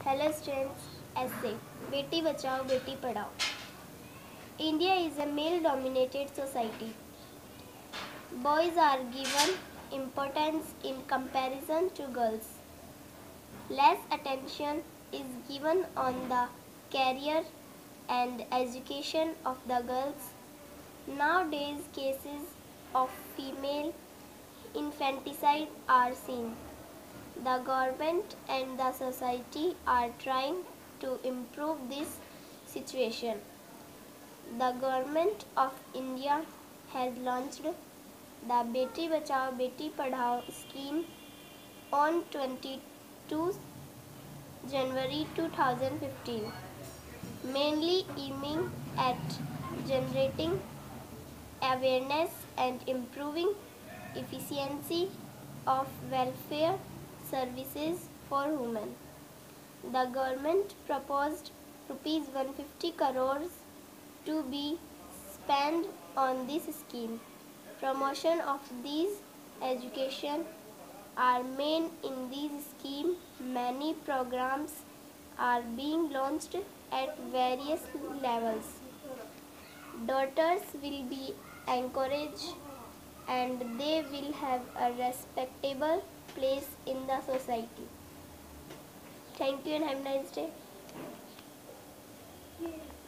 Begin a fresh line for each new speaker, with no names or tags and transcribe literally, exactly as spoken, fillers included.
Hello students, essay Beti Bachao Beti Padhao. India is a male dominated society. Boys are given importance in comparison to girls. Less attention is given on the career and education of the girls. Nowadays cases of female infanticide are seen. The government and the society are trying to improve this situation. The government of India has launched the Beti Bachao Beti Padhao scheme on twenty-second January two thousand fifteen, mainly aiming at generating awareness and improving efficiency of welfare services for women. The government proposed rupees one hundred fifty crores to be spent on this scheme. Promotion of these education are made in this scheme. Many programs are being launched at various levels. Daughters will be encouraged and they will have a respectable place in the society. Thank you and have a nice day.